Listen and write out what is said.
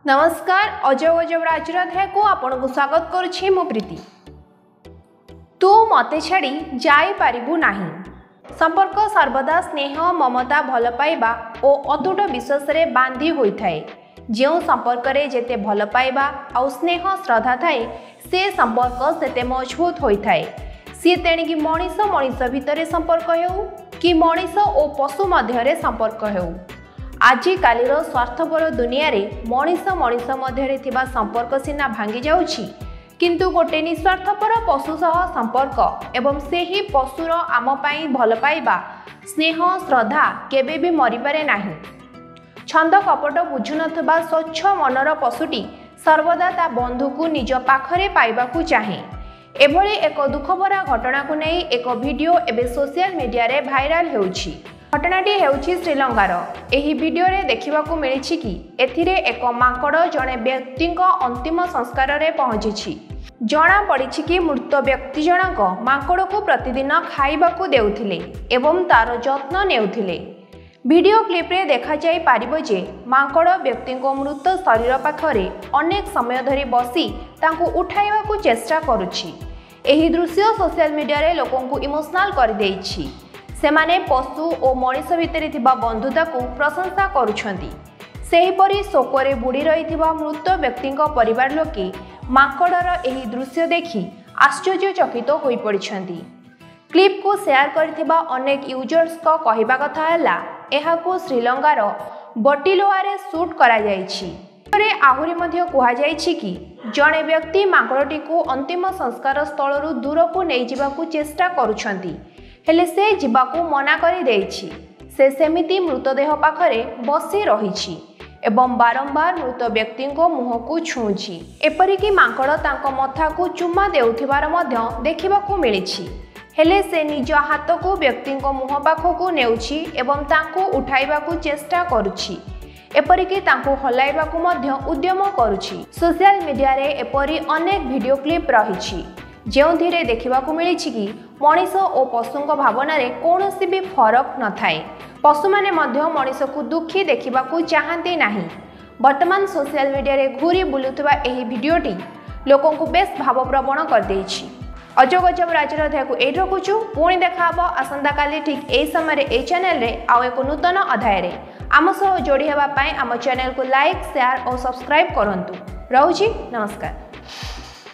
नमस्कार अजय गजब राजराध्याय को आपन को स्वागत करुछि मो प्रीति। तू मते छाड़ी जाई पारिबु नाही। संपर्क सर्वदा स्नेह ममता भल पाइबा और अतुट विश्वास रे बांधी होई थाए। जेउ संपर्क रे जेते भल पाइबा आ स्नेह श्रद्धा थाए से संपर्क सेते मजबूत होई थाए। सी तेणिकी मनीष मनीष भितर संपर्क हेउ कि मनीष और पशु मध्य संपर्क हेउ। आजिकालीर स्वार्थपर दुनिया रे मनीष मनीष मध्य थिबा संपर्क सीना भांगी जाउछि, किंतु गोटे निस्वार्थपर पशु सह संपर्क एवं सेही पशुर आम पाई भल पाइबा स्नेह श्रद्धा केबे भी मरि पारे नाही। छंद कपट बुझु नथबा स्वच्छ मनर पशुटी सर्वदा ता बंधु को निज पाखरे पाइबाकू चाहे। एभली एक दुखभरा घटना को नहीं एक वीडियो एबे सोशल मीडिया रे भाइराल हेउछि। घटनाटी हेउछि श्रीलंकार। एही वीडियो रे देखिबाकू मिलिछि कि एथिरे एक मांकड़ जणे व्यक्तिंक अंतिम संस्कार रे पहुंचिछि। जना पड़िछि कि मृत व्यक्ति जनक मांकड़ को प्रतिदिन खाइबाकू देउथिले एवं तार जत्न नेउथिले। वीडियो क्लिप रे देखा जाई पारिबो जे मांकड़ व्यक्तिंक मृत शरीर पाखरे अनेक समय धरि बसी तांकू उठाइबाकू चेष्टा करूछि। एही दृश्य सोशल मीडिया रे लोकंकू इमोशनल कर देइछि। सेमाने पशु और मनीष भितर थिबा बंधुता को प्रशंसा करुछंती। सेहीपरि शोकरे बुड़ी रहिथिबा मृत व्यक्तिंक परिवार लोके मांकड़र एही दृश्य देखि आश्चर्यचकित होई पड़िछंती। क्लिप को शेयर करथिबा अनेक यूजर्स को कहिबा कथा हला एहाको श्रीलंकार बटिलोआरे शूट करा जायछि। आहुरी मध्य कुहा जायछि कि जणे व्यक्ति मांकड़टी को अंतिम संस्कार स्थलरू दूर को नै जिबाकू चेष्टा करुछंती, हेले से जिबाकू मना करि देछि। से सेमिति मृतदेह पाखरे बसी रहिछि एवं बारंबार मृत व्यक्ति को मुह को छुछि। एपरिकी मांकड़ तांको मथा को चुम्मा देउथिबार मध्य देखिबाकू मिलिछि, हेले से निज हाथ को व्यक्ति को मुह पाखकू नेउछि एवं तांको उठाइबाकू चेष्टा करुछि। एपरिकी तांको हलाइबाकू मध्य उद्यम करुछि। सोशल मीडिया रे एपरि अनेक वीडियो क्लिप रहिछि जेउथिरे देखिबाकू मिलिछि कि मनीष और पशुंक भावना रे कोनोसी भी फरक न थाए। पशु माने मध्य मनीष को दुखी देखिबाकू चाहंती नाही। वर्तमान सोशल मीडिया रे घूरी बुलुथबा एही वीडियोटी लोकंकू बेस भावप्रवण कर देछि। अजय गजब राजराध्याय को एठ रखुछु। पुणी देखाबो आसंता काली ठीक एही समय रे ए चैनल रे आउ एक नूतन अध्याय रे। आम सह जोड़ी हेबा पई आम चैनल को लाइक शेयर और सब्सक्राइब करंतु। रहूछि नमस्कार।